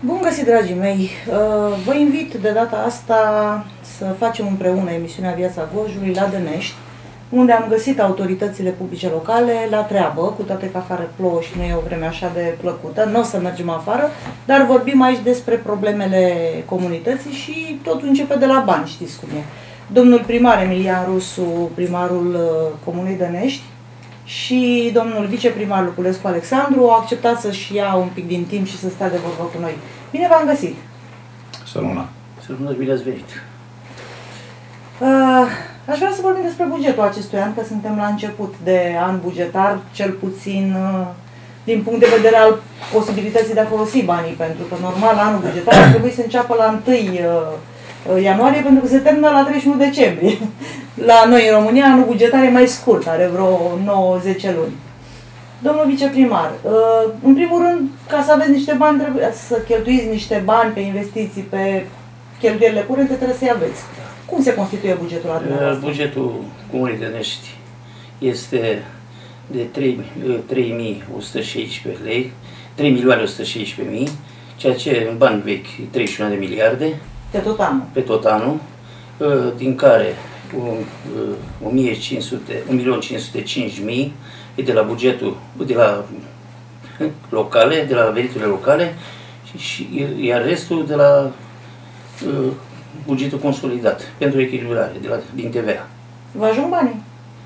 Bun găsit, dragii mei! Vă invit de data asta să facem împreună emisiunea Viața Gorjului la Dănești, unde am găsit autoritățile publice locale la treabă, cu toate că afară plouă și nu e o vreme așa de plăcută. Nu o să mergem afară, dar vorbim aici despre problemele comunității și totul începe de la bani, știți cum e. Domnul primar Emilian Rusu, primarul Comunei Dănești, și domnul viceprimar Luculescu Alexandru au acceptat să-și ia un pic din timp și să stea de vorbă cu noi. Bine v-am găsit! Să rămână! Să rămână, bine ați venit! Aș vrea să vorbim despre bugetul acestui an, că suntem la început de an bugetar, cel puțin din punct de vedere al posibilității de a folosi banii, pentru că normal anul bugetar ar trebui să înceapă la 1 ianuarie, pentru că se termină la 31 decembrie. La noi, în România, anul bugetar e mai scurt, are vreo 9-10 luni. Domnul viceprimar, în primul rând, ca să aveți niște bani, trebuie să cheltuiți niște bani pe investiții, pe cheltuielile curente, trebuie să-i aveți. Cum se constituie bugetul la dumneavoastră? Bugetul Comunei Dănești este de 3.116 lei, 3.116.000, ceea ce în bani vechi 31 de miliarde. Pe tot anul? Pe tot anul, din care 1.505.000 e de la bugetul, de la locale, de la veniturile locale, iar restul de la bugetul consolidat pentru echilibrare din TVA. Vă ajung banii?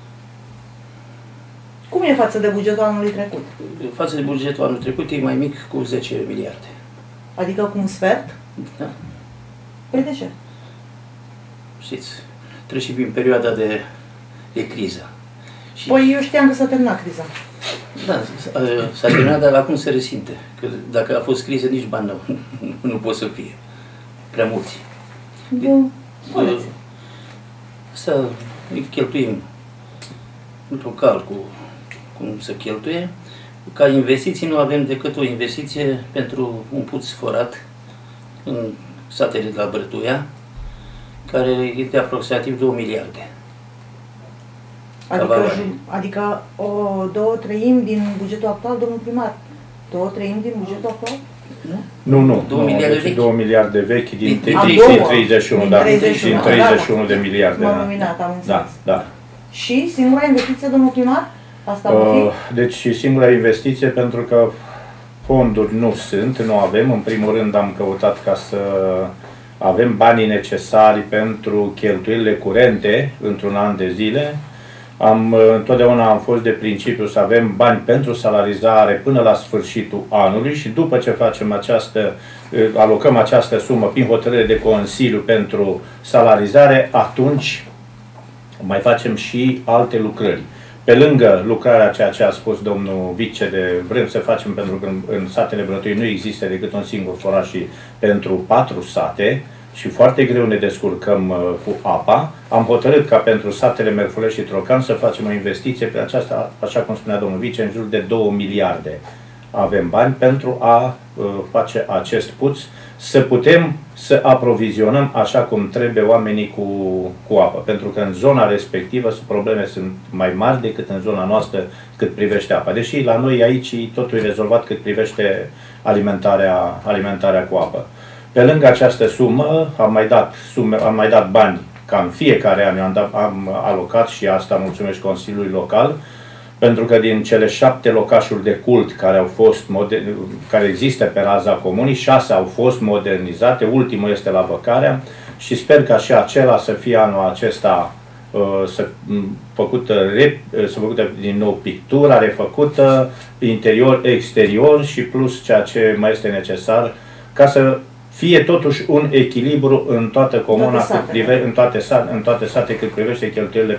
Cum e față de bugetul anului trecut? Față de bugetul anului trecut e mai mic cu 10 miliarde. Adică cu un sfert? Da. Păi de ce? Știți, trece prin perioada de criză. Păi eu știam că s-a terminat criza. Da, s-a terminat, dar acum se resimte. Că dacă a fost criză, nici bani nu pot să fie. Prea mulți. Spuneți. Să cheltuim local cum se cheltuie. Ca investiții nu avem decât o investiție pentru un puț forat în satele de la Brătuia, care e de aproximativ 2 miliarde. Adică o 2/3 din bugetul actual, domnul primar? 2/3 din bugetul actual? Nu. 2 miliarde vechi. 2 miliarde vechi din 31, da. Din 31 de miliarde. M-am luminat, am înțeles. Da. Și singura investiție, domnul primar? Asta va fi? Deci singura investiție, pentru că fonduri nu avem. În primul rând am căutat ca să avem banii necesari pentru cheltuielile curente într-un an de zile. Întotdeauna am fost de principiu să avem bani pentru salarizare până la sfârșitul anului și după ce alocăm această sumă prin hotărâre de Consiliu pentru salarizare, atunci mai facem și alte lucrări. Pe lângă lucrarea ceea ce a spus domnul vice, vrem să facem, pentru că în satele Brătui nu există decât un singur foraj și pentru 4 sate, și foarte greu ne descurcăm cu apa, am hotărât ca pentru satele Merfulești și Trocan să facem o investiție pe aceasta, așa cum spunea domnul vice, în jur de 2 miliarde. Avem bani pentru a face acest puț, să putem să aprovizionăm așa cum trebuie oamenii cu apă. Pentru că în zona respectivă probleme sunt mai mari decât în zona noastră cât privește apa. Deși la noi aici totul e rezolvat cât privește alimentarea cu apă. Pe lângă această sumă, am mai dat bani, ca în fiecare an am alocat, și asta mulțumesc Consiliului Local, pentru că din cele 7 locașuri de cult care există pe raza comunii, 6 au fost modernizate, ultimul este la Văcarea și sper ca și acela să fie anul acesta făcută din nou pictura, refăcută interior-exterior și plus ceea ce mai este necesar ca să fie totuși un echilibru în toată comuna, în toate sate cât privește cheltuielile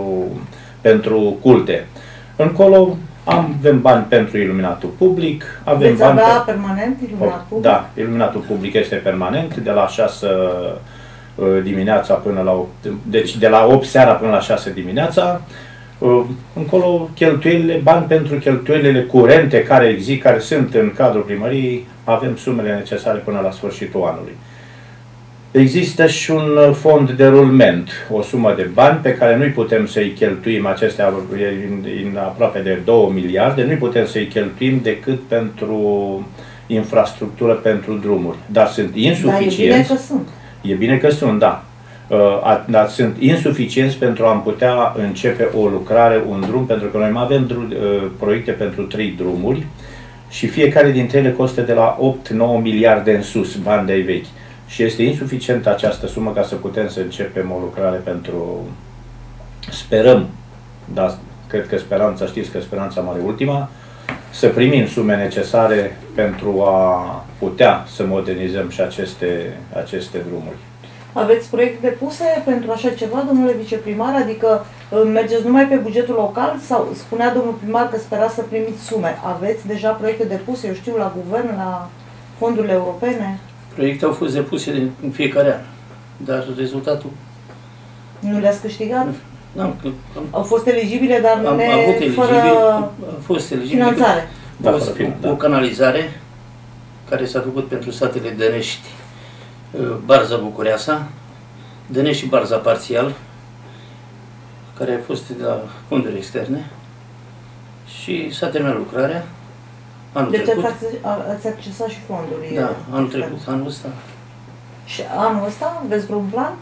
pentru culte. Încolo avem bani pentru iluminatul public. Veți avea permanent iluminat public? Da, iluminatul public este permanent, de la 6 dimineața până la 8, deci de la 8 seara până la 6 dimineața. Încolo bani pentru cheltuielile curente care sunt în cadrul primăriei, avem sumele necesare până la sfârșitul anului. Există și un fond de rulment, o sumă de bani pe care nu putem să-i cheltuim, acestea în aproape de 2 miliarde, nu putem să-i cheltuim decât pentru infrastructură pentru drumuri, dar sunt insuficienți. Dar e bine că sunt. E bine că sunt, da. Dar sunt insuficienți pentru a putea începe o lucrare, un drum, pentru că noi mai avem proiecte pentru 3 drumuri și fiecare dintre ele costă de la 8-9 miliarde în sus, bani de-ai vechi. Și este insuficientă această sumă ca să putem să începem o lucrare pentru... Sperăm, dar cred că speranța, știți că speranța mare ultima, să primim sume necesare pentru a putea să modernizăm și aceste drumuri. Aveți proiecte depuse pentru așa ceva, domnule viceprimar? Adică mergeți numai pe bugetul local sau spunea domnul primar că spera să primiți sume? Aveți deja proiecte depuse, eu știu, la guvern, la fondurile europene? Proiecte au fost depuse în fiecare an, dar rezultatul... Nu le-ați câștigat? Au fost eligibile, dar a fost eligibile, finanțare. A fost o canalizare care s-a făcut pentru satele Dănești, Barza Bucureasa, Dănești și Barza parțial, care a fost de la fonduri externe și s-a terminat lucrarea anul trecut. Ați accesat și fonduri. Da, anul trecut, anul ăsta. Și anul ăsta aveți vreun plan?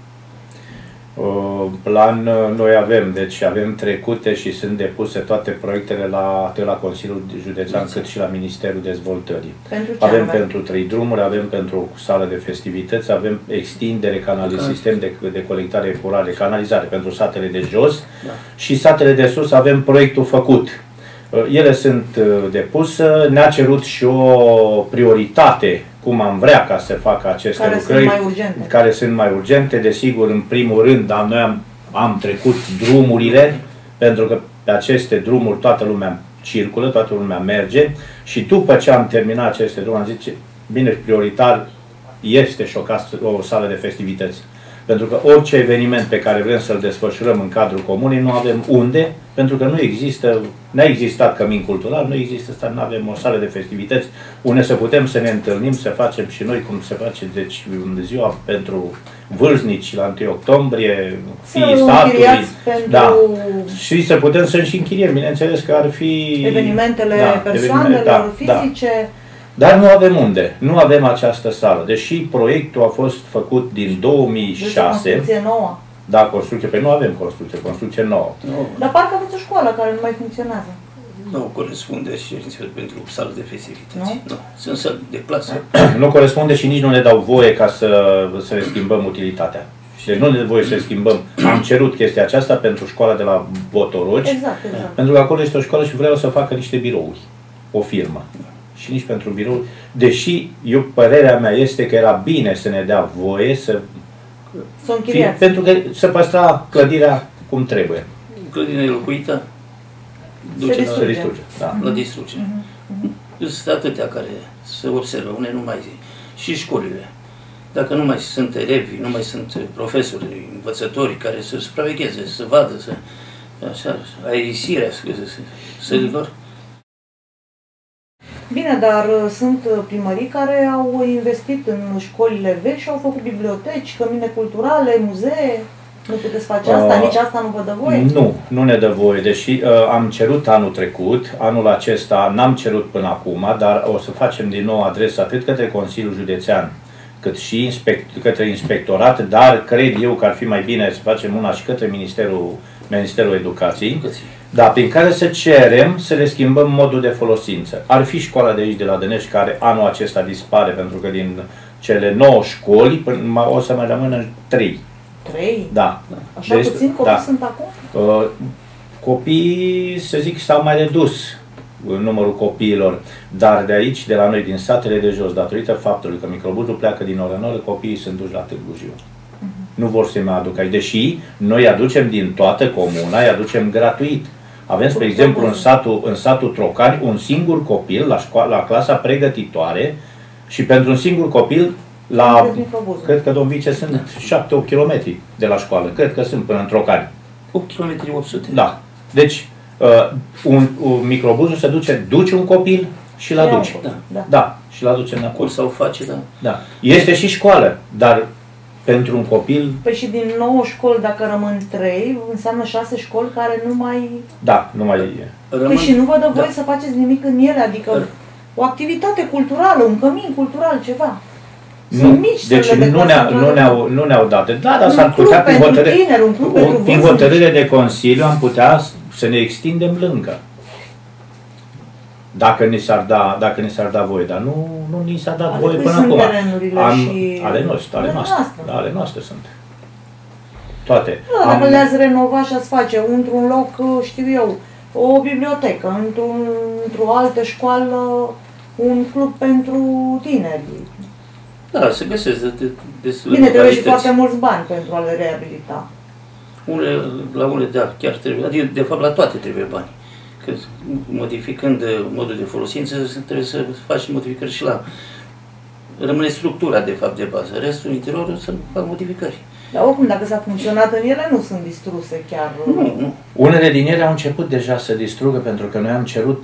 Plan noi avem, deci avem trecute și sunt depuse toate proiectele atât la Consiliul Județean cât și la Ministerul Dezvoltării. Avem pentru 3 drumuri, avem pentru sală de festivități, avem extindere, sistem de colectare epurare, canalizare pentru satele de jos și satele de sus avem proiectul făcut. Ele sunt depuse, ne-a cerut și o prioritate cum am vrea ca să facă aceste lucrări, care sunt mai urgente. Desigur, în primul rând, noi am trecut drumurile, pentru că pe aceste drumuri toată lumea circulă, toată lumea merge și după ce am terminat aceste drumuri, am zis, bine, prioritar este și o sală de festivități. Pentru că orice eveniment pe care vrem să-l desfășurăm în cadrul comunei, nu avem unde, pentru că nu există, n-a existat cămin cultural, nu există, nu avem o sală de festivități unde să putem să ne întâlnim, să facem și noi cum se face, deci ziua pentru vârstnici la 1 octombrie, fiii satului, da, și să putem să și închiriem, bineînțeles că ar fi evenimentele persoanelor fizice. Da. Dar nu avem unde. Nu avem această sală. Deși proiectul a fost făcut din 2006. Deci construcție nouă. Da, construcție. Păi nu avem construcție nouă. Dar parcă aveți o școală care nu mai funcționează. Nu corespunde și pentru sală de festivități. Nu. Sunt săli de clasă. Nu corespunde și nici nu ne dau voie ca să le schimbăm utilitatea. Și nu ne dau voie să le schimbăm. Am cerut chestia aceasta pentru școala de la Botorogi. Exact. Pentru că acolo este o școală și vreau să facă niște birouri. O firmă. Și nici pentru birou, deși părerea mea este că era bine să ne dea voie să pentru că să păstra clădirea cum trebuie. Clădirea locuită duce la distrugere. Sunt atâtea care se observă, unele nu mai zi. Și școlile. Dacă nu mai sunt elevi, nu mai sunt profesori, învățători care să supravegheze, să vadă, aerisirea sălilor. Bine, dar sunt primării care au investit în școlile vechi și au făcut biblioteci, cămine culturale, muzee. Nu puteți face asta? Nici asta nu vă dă voie? Nu ne dă voie, deși am cerut anul trecut, anul acesta n-am cerut până acum, dar o să facem din nou adresă atât către Consiliul Județean, cât și către Inspectorat, dar cred eu că ar fi mai bine să facem una și către Ministerul Educației. Da, prin care să cerem să le schimbăm modul de folosință. Ar fi școala de aici, de la Dănești, care anul acesta dispare, pentru că din cele 9 școli o să mai rămână 3. 3? Da. Așa deci, puțin copii sunt acum? Copiii, să zic, s-au mai redus numărul copiilor, dar de aici, de la noi, din satele de jos, datorită faptului că microbuzul pleacă din oră în oră, copiii sunt duși la Târgu Jiu. Nu vor să-i mai aducă aici, deși noi aducem din toată comuna, îi aducem gratuit. Avem, spre exemplu, în satul Trocani, un singur copil la clasa pregătitoare și pentru un singur copil, cred că, domn vice, sunt 7-8 km de la școală. Cred că sunt până în Trocani. 8 km 800. Da. Deci, un microbuzul se duce un copil și l aduce. Da. Și l aduce înapoi. Sau face, da. Este și școală, dar pentru un copil... Păi și din 9 școli, dacă rămân 3, înseamnă 6 școli care nu mai... Da, nu mai... Păi și nu vă dă voie să faceți nimic în ele, adică o activitate culturală, un cămin cultural, ceva. Nu, deci nu ne-au dat. Da, dar s-ar putea prin hotărâre de Consiliu am putea să ne extindem lângă. Dacă ni s-ar da voie, dar nu ni s-a dat voie până acum. Ale noastre sunt. Toate. Da, dacă le-ați renova și ați face într-un loc, știu eu, o bibliotecă, într-o altă școală, un club pentru tineri. Da, se găsesc destul. Bine, trebuie și foarte mulți bani pentru a le reabilita. La unele, da, chiar trebuie. Adică, de fapt, la toate trebuie bani. Că modificând modul de folosință, trebuie să faci modificări și la... Rămâne structura, de fapt, de bază. Restul, interiorul, să fac modificări. Dar oricum, dacă s-a funcționat în ele, nu sunt distruse chiar. Nu. Unele din ele au început deja să distrugă, pentru că noi am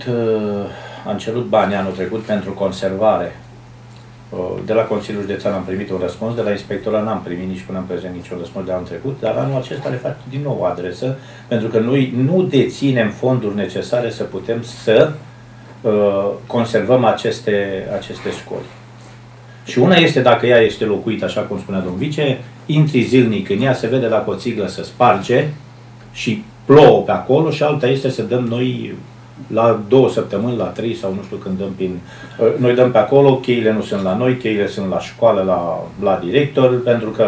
cerut bani anul trecut pentru conservare. De la Consiliul Județean am primit un răspuns, de la inspectorat n-am primit nici până în prezent niciun răspuns de anul trecut, dar anul acesta le fac din nou o adresă, pentru că noi nu deținem fonduri necesare să putem să conservăm aceste școli. Și una este dacă ea este locuită, așa cum spunea domnul vice, intri zilnic în ea, se vede la coțiglă să sparge și plouă pe acolo, și alta este să dăm noi la 2 săptămâni, la 3 sau nu știu când dăm prin... Noi dăm pe acolo, cheile nu sunt la noi, cheile sunt la școală, la director, pentru că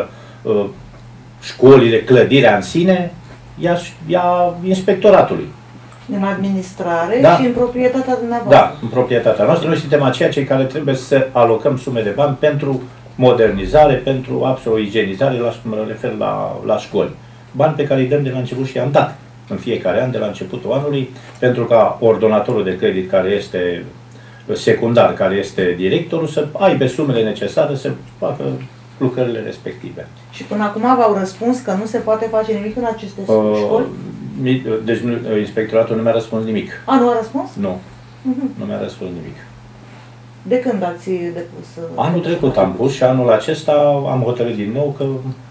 școlile, clădirea în sine, ia inspectoratului. În administrare, da, și în proprietatea dumneavoastră. Da, în proprietatea noastră. Noi suntem aceia cei care trebuie să alocăm sume de bani pentru modernizare, pentru absolut igienizare, mă refer la școli. Bani pe care îi dăm de la început și i-am dat în fiecare an, de la începutul anului, pentru ca ordonatorul de credit, care este secundar, care este directorul, să aibă sumele necesare să facă lucrările respective. Și până acum v-au răspuns că nu se poate face nimic în aceste școli? Deci inspectoratul nu mi-a răspuns nimic. Nu a răspuns? Nu. Nu mi-a răspuns nimic. De când ați depus? Anul trecut am pus și anul acesta am hotărât din nou că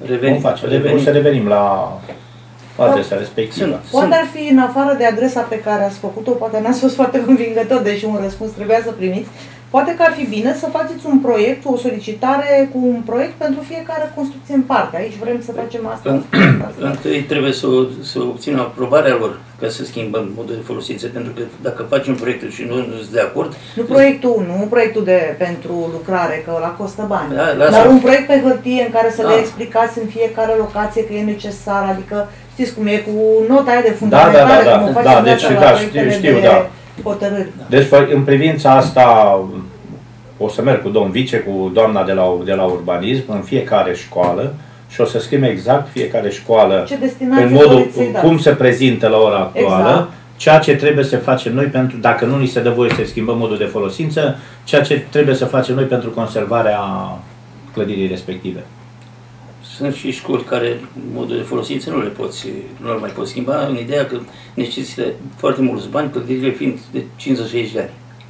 o să revenim la adresa respectivă. Poate ar fi, în afară de adresa pe care ați făcut-o, poate n-ați fost foarte convingător, deși un răspuns trebuia să primiți, poate că ar fi bine să faceți un proiect, o solicitare cu un proiect pentru fiecare construcție în parte. Aici vrem să facem asta. Întâi trebuie să obținem aprobarea lor ca să schimbăm modul de folosință, pentru că dacă facem proiectul și nu sunt de acord... Nu proiectul pentru lucrare, că ăla costă bani, da, dar un proiect pe hârtie în care să le explicați în fiecare locație că e necesar, adică știți cum e cu nota aia de fundamentare, cum o facem la proiectele de hotărâri. Deci, în privința asta, o să merg cu domn vice, cu doamna de la urbanism, în fiecare școală, și o să scriem exact fiecare școală în modul cum se prezintă la ora actuală, exact, ceea ce trebuie să facem noi pentru, dacă nu ni se dă voie să schimbăm modul de folosință, ceea ce trebuie să facem noi pentru conservarea clădirii respective. Sunt și școli care modul de folosință nu le mai poți schimba, în ideea că necesită foarte mulți bani, clădirile fiind de 50-60 de ani.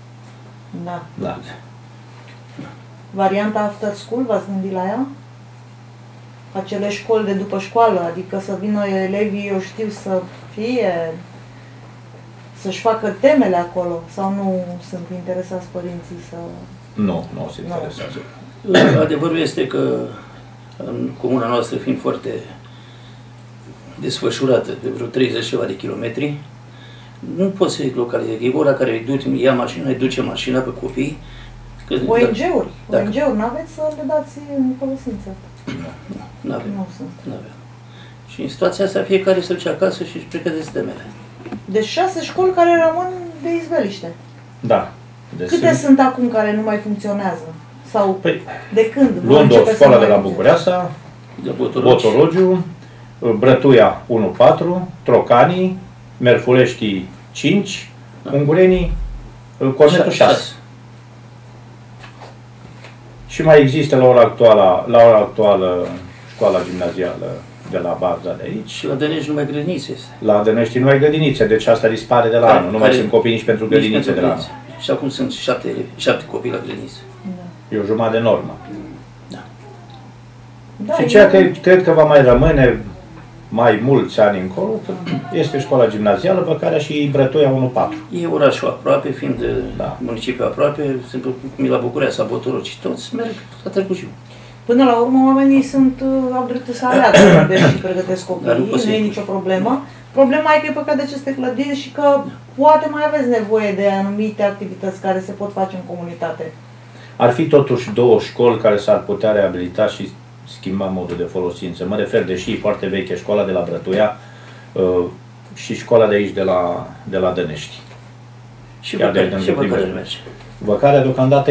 Da. Varianta after school, v-ați gândit la ea? Acele școli de după școală, adică să vină elevii, eu știu, să-și facă temele acolo, sau nu sunt interesați părinții să... Nu sunt interesați. Adevărul este că în comuna noastră, fiind foarte desfășurată de vreo 30 ceva de kilometri, nu poți să-i localizezi. E ora care ia mașina, îi duce mașina pe copii. ONG-uri. ONG-uri, n-aveți să le dați în folosință? Nu avem. Și în situația asta, fiecare să duce acasă și își pregătește temele. Deci 6 școli care rămân de izbeliște. Da. Câte sunt acum care nu mai funcționează? Sau de când? Luând școala de la Bucureasa, Botorogiu, Brătuia 1-4, Trocanii, Merfuleștii 5, Ungurenii, Cornetul 6. Și mai există la ora actuală școala gimnazială de la baza de aici. Și la Dănești numai grădinițe este. La Dănești numai grădinițe, deci asta dispare de la anul. Nu mai sunt copii nici pentru grădinițe de la anul. Și acum sunt 7 copii la grădinițe. E o jumătate de normă. Da. Și ceea cred că va mai rămâne mai mulți ani încolo, că este școala gimnazială, Văcarea și Brătoia 1-4. E orașul aproape, fiind Da. municipiul aproape, sunt la București sau Botoroci, toți merg, s-a trecut și eu. Până la urmă, oamenii au dreptul să aleagă unde și pregătesc copiii, nu e nicio problemă. Problema e că e păcat de aceste clădiri și că poate mai aveți nevoie de anumite activități care se pot face în comunitate. Ar fi totuși două școli care s-ar putea reabilita și schimba modul de folosință. Mă refer, deși foarte veche, școala de la Brătuia și școala de aici, de la Dănești. Și Văcarea merge. Văcarea deocamdată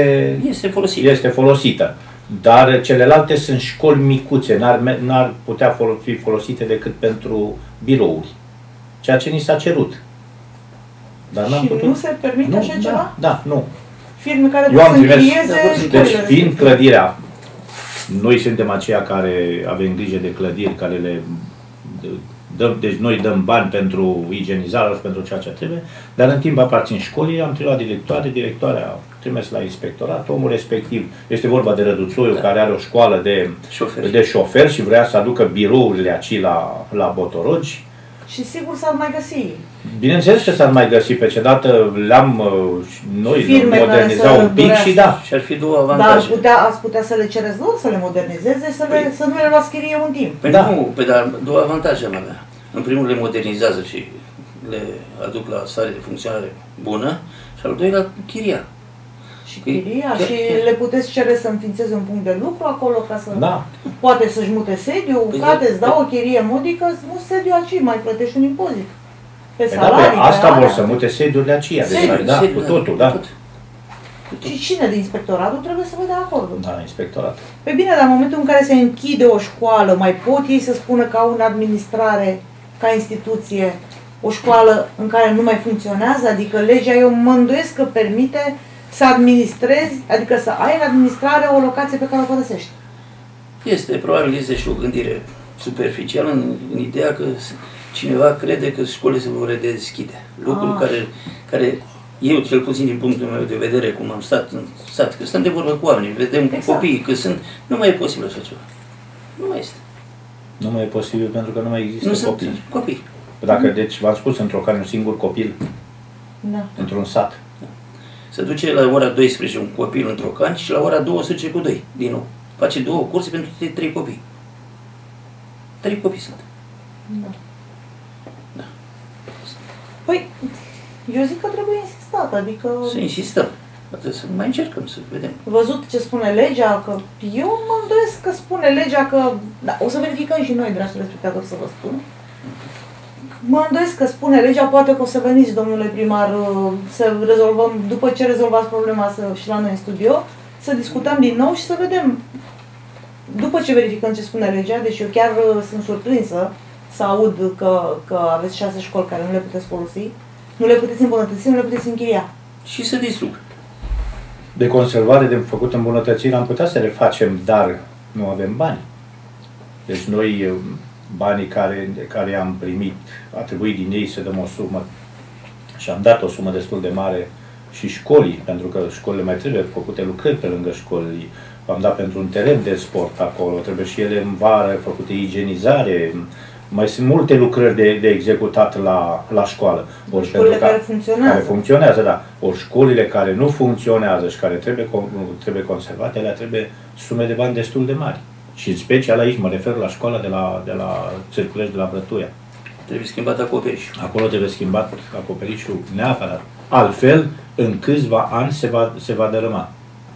este folosită. Dar celelalte sunt școli micuțe, n-ar putea fi folosite decât pentru birouri. Ceea ce ni s-a cerut. Dar n-am putut. Nu se permite așa ceva? Da, nu. Firme care pot să închirieze deci fiind clădirea, noi suntem aceia care avem grijă de clădiri, care le dăm, deci noi dăm bani pentru igienizare și pentru ceea ce trebuie, dar în timp aparțin școlii, am trimis la directoarea a trimis la inspectorat, omul respectiv, este vorba de Răduțoiu, care are o școală de șoferi și vrea să aducă birourile aici la Botorogi. Și sigur s-ar mai găsi. Bineînțeles că s-ar mai găsi, pe ce dată le-am noi modernizat un pic și da. Și ar fi două avantaje. Dar ați putea să le cereți lor, să le modernizeze, să nu le luați chirie un timp. Păi nu, dar două avantaje am avea. În primul le modernizează și le aduc la stare de funcționare bună și al doilea chiria. Și chiria și le puteți cere să înființeze un punct de lucru acolo ca să poate să-și mute sediu, frate, îți dau o chirie modică, nu sediu aici, mai plătești un impozit. Pe salarii, asta vor să mute sediurile aceia, cu totul, da. Și cine de inspectoratul trebuie să vă dea acordul? Da, inspectorat. Pe bine, dar în momentul în care se închide o școală, mai pot ei să spună că au în administrare, ca instituție, o școală în care nu mai funcționează? Adică legea, eu mă îndoiesc că permite să administrezi, adică să ai în administrare o locație pe care o părăsești. Probabil este și o gândire superficială în ideea că cineva crede că școlile se vor redeschide. Lucrul care eu, cel puțin din punctul meu de vedere, cum am stat în sat, că stăm de vorbă cu oamenii, vedem copiii că sunt, nu mai e posibil așa ceva. Nu mai este. Nu mai e posibil pentru că nu mai există copii. Sunt copii. Dacă, deci, v-am spus, într-o care un singur copil, într-un sat. Se duce la ora 12 un copil într-o canci și la ora 12 cu 2, din nou. Face 2 curse pentru 3 copii. 3 copii sunt. Da. Păi, eu zic că trebuie insistat, adică... Să insistăm. Să mai încercăm să vedem. Văzut ce spune legea, că eu mă îndoiesc că spune legea că... Da, o să verificăm și noi, dragi telespectatori, să vă spun. Mă îndoiesc că spune legea, poate că o să veniți, domnule primar, să rezolvăm, după ce rezolvați problema și la noi în studio, să discutăm din nou și să vedem, după ce verificăm ce spune legea, deci eu chiar sunt surprinsă să aud că aveți 6 școli care nu le puteți folosi, nu le puteți îmbunătăți, nu le puteți închiria. Și să distrug. De conservare, de făcut îmbunătățiri, am putea să le facem, dar nu avem bani. Deci noi, banii care am primit, a trebuit din ei să dăm o sumă și am dat o sumă destul de mare și școlii, pentru că școlile mai trebuie făcute lucrări pe lângă școli. Am dat pentru un teren de sport acolo, trebuie și ele în vară făcute igienizare. Mai sunt multe lucrări de executat la școală. Școlile care funcționează. Care funcționează, da. Ori școlile care nu funcționează și care trebuie conservate, ele trebuie sume de bani destul de mari. Și în special aici mă refer la școala de la Țârculești, de la Brătuia. Trebuie schimbat acoperișul. Acolo trebuie schimbat acoperișul neapărat. Altfel, în câțiva ani se va dărâma.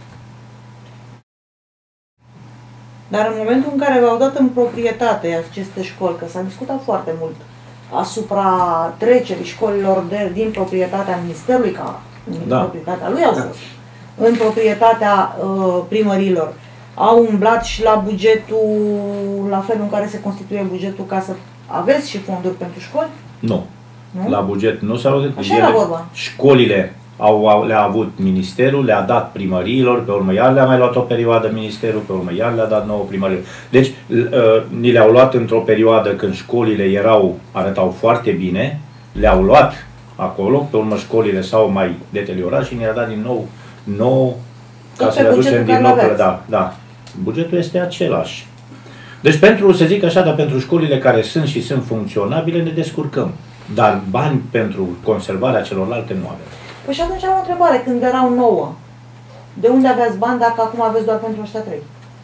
Dar în momentul în care v-au dat în proprietate aceste școli, că s-a discutat foarte mult asupra trecerii școlilor din proprietatea Ministerului, ca în proprietatea lui au fost, în proprietatea primărilor, au umblat și la bugetul, la felul în care se constituie bugetul, ca să aveți și fonduri pentru școli? Nu. La buget nu s-au gândit. Așa era vorba. Școlile le-a avut ministerul, le-a dat primăriilor, pe urmă iar le-a mai luat o perioadă ministerul, pe urmă iar le-a dat nouă primăriilor. Deci ni le-au luat într-o perioadă când școlile arătau foarte bine, le-au luat acolo, pe urmă școlile s-au mai deteriorat și ne-a dat din nou ca să le aducem din nou. Da. Bugetul este același. Deci pentru, să zic așa, dar pentru școlile care sunt și sunt funcționabile, ne descurcăm. Dar bani pentru conservarea celorlalte nu avem. Păi și atunci am o întrebare. Când erau 9, de unde aveați bani dacă acum aveți doar pentru ăștia 3?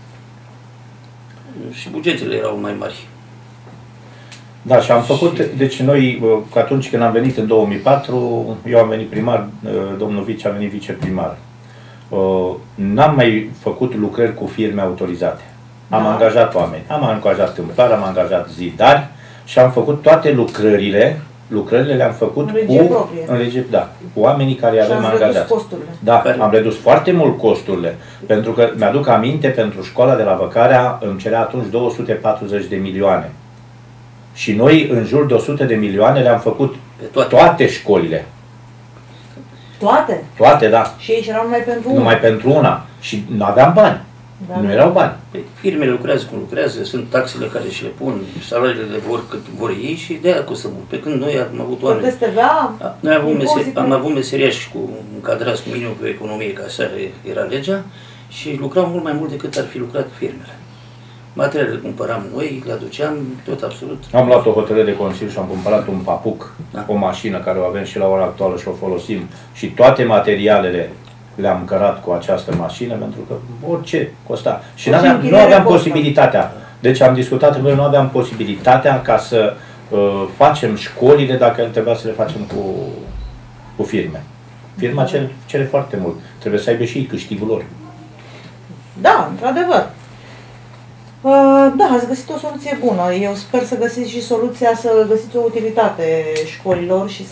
Și bugetele erau mai mari. Da, și am făcut, deci noi, atunci când am venit în 2004, eu am venit primar, domnul Vice a venit viceprimar. N-am mai făcut lucrări cu firme autorizate. Am angajat oameni, am angajat tâmplari, am angajat zidari și am făcut toate lucrările le-am făcut în regie, da, cu oamenii care avem angajați. Da, am redus foarte mult costurile, pentru că mi-aduc aminte, pentru școala de la Văcarea îmi cerea atunci 240 de milioane. Și noi, în jur de 100 de milioane, le-am făcut toate școlile. Toate? Toate, da. Și ei erau numai pentru una? Numai pentru una. Și nu aveam bani. Da, nu erau bani. Păi, firmele lucrează cum lucrează, sunt taxele care și le pun, salariile de cât vor ei și de aia costă mult. Pe când noi am avut oameni... Noi am avut meseriași încadrați cu minimul pe economie, ca așa era legea, și lucram mult mai mult decât ar fi lucrat firmele. Materialele le cumpăram noi, le aduceam, tot absolut. Am luat o hotărâre de Consiliu și am cumpărat un papuc, o mașină care o avem și la ora actuală și o folosim. Și toate materialele le-am cărat cu această mașină, pentru că orice costa. Și nu aveam posibilitatea. Deci am discutat, noi nu aveam posibilitatea ca să facem școlile dacă trebuia să le facem cu firme. Firma cere foarte mult. Trebuie să aibă și ei câștigul lor. Da, într-adevăr. Da, ați găsit o soluție bună. Eu sper să găsiți și soluția să găsiți o utilitate școlilor și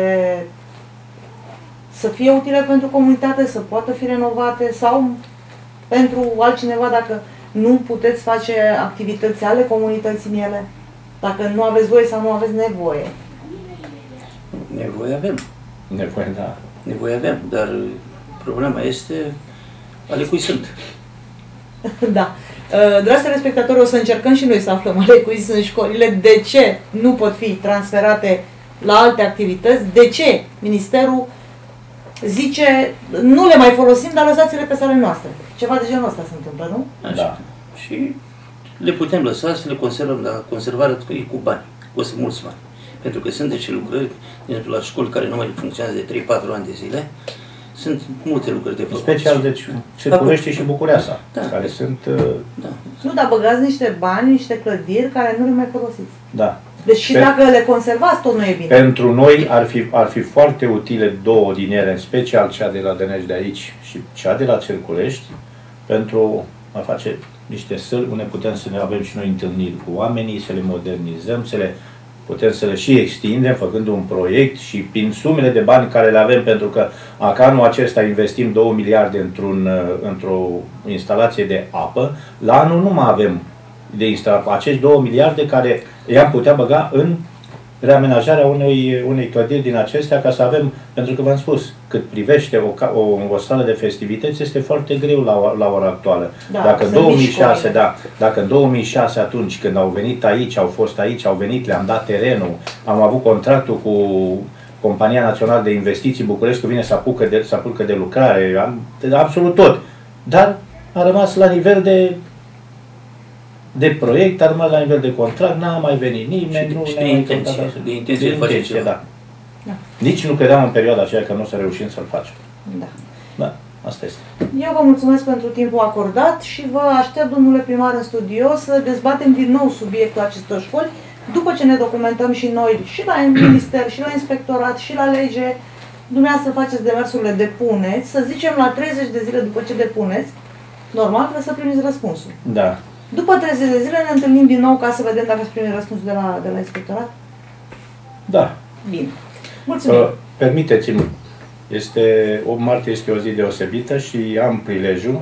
să fie utile pentru comunitate, să poată fi renovate sau pentru altcineva dacă nu puteți face activități ale comunității în ele, dacă nu aveți voie sau nu aveți nevoie. Nevoie avem. Nevoie, da. Nevoie avem, dar problema este ale cui sunt. Da. Dragi telespectatori, o să încercăm și noi să aflăm ale cui sunt școlile, de ce nu pot fi transferate la alte activități, de ce Ministerul zice nu le mai folosim, dar lăsați-le pe salele noastre. Ceva de genul ăsta se întâmplă, nu? Așa. Da. Și le putem lăsa să le conservăm, dar conservarea cu bani, costă mulți bani. Pentru că sunt deci lucrări, de exemplu, la școli care nu mai funcționează de 3-4 ani de zile, sunt multe lucruri de făcut. Special, deci, Circulește și Bucureasa, care sunt... Da. Nu, dar băgați niște bani, niște clădiri care nu le mai folosiți. Da. Deci și dacă le conservați, tot nu e bine. Pentru noi ar fi foarte utile două din ele, în special cea de la Dănești de aici și cea de la Cerculești, pentru a face niște săli unde putem să ne avem și noi întâlniri cu oamenii, să le modernizăm, putem să le și extindem, făcând un proiect și prin sumele de bani care le avem, pentru că anul acesta investim 2 miliarde într-o instalație de apă, la anul nu mai avem de instalat acești 2 miliarde care i-am putea băga în reamenajarea unei clădiri din acestea, ca să avem, pentru că v-am spus, cât privește o sală de festivități, este foarte greu la ora actuală. Da, dacă în 2006, atunci când au venit aici, au fost aici, au venit, le-am dat terenul, am avut contractul cu Compania Națională de Investiții București, că vine să apucă de lucrare, absolut tot. Dar a rămas la nivel de proiect, a rămas la nivel de contract, n-a mai venit nimeni. Și de intenție de face ceva. Da. Da. Nici nu credeam în perioada aceea că nu o să reușim să-l facem. Da. Da, asta este. Eu vă mulțumesc pentru timpul acordat și vă aștept, domnule primar, în studio să dezbatem din nou subiectul acestor școli, după ce ne documentăm și noi, și la minister, și la inspectorat, și la lege. Dumneavoastră faceți demersurile, depuneți, să zicem la 30 de zile după ce depuneți, normal trebuie să primiți răspunsul. Da. După 30 de zile ne întâlnim din nou ca să vedem dacă ați primit răspunsul de la inspectorat? Da. Bine. Mulțumim. Permiteți-mi, martie este o zi deosebită și am prilejul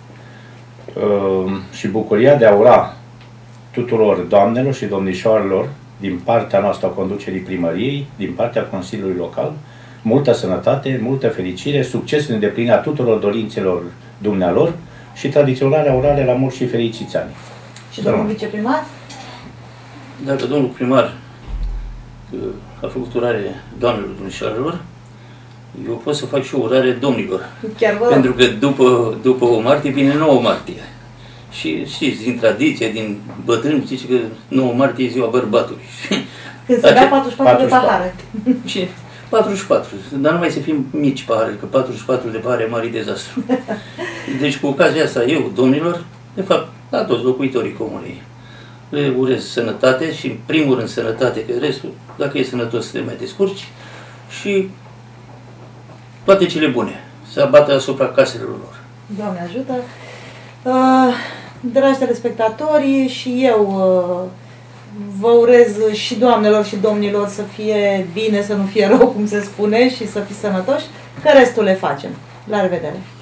și bucuria de a ura tuturor doamnelor și domnișoarelor din partea noastră a conducerii primăriei, din partea Consiliului Local, multă sănătate, multă fericire, succes în îndeplinirea tuturor dorințelor dumnealor și tradiționarea urare la mulți și fericiți ani. Și domnul viceprimar? Dacă domnul primar a făcut urare doamnelor domnișoarelor, eu pot să fac și o urare domnilor. Chiar vă... Pentru că după o martie vine 9 martie. Și știți, din tradiție, din bătrâni, știți că 9 martie e ziua bărbatului. Când se bea 44 de pahare. Și 44, dar nu mai să fim mici pahare, că 44 de pahare e mare dezastru. Deci cu ocazia asta eu, domnilor, de fapt, la toți locuitorii comunei, le urez sănătate și în primul rând sănătate, că restul, dacă e sănătos, să te mai descurci și toate cele bune, să abată asupra caselor lor. Doamne ajută! Dragi telespectatori, și eu vă urez și doamnelor și domnilor să fie bine, să nu fie rău, cum se spune, și să fiți sănătoși, că restul le facem. La revedere!